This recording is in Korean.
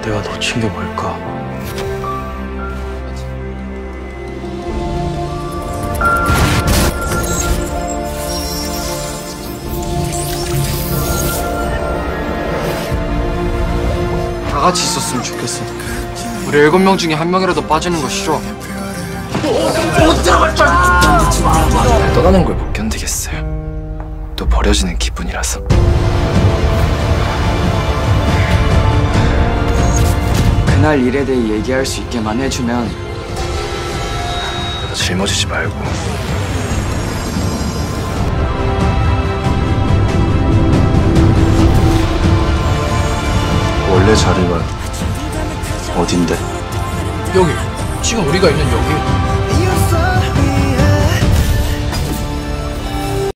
내가 놓친 게 뭘까? 다 같이 있었으면 좋겠어. 우리 7명 중에 1명이라도 빠지는 거 싫어. 못 들어갈 줄 알았어. 떠나는 걸 못 견디겠어요. 또 버려지는 기분이라서. 그날 일에 대해 얘기할 수 있게만 해주면. 짊어지지 말고. 원래 자리가 어딘데? 여기. 지금 우리가 있는 여기.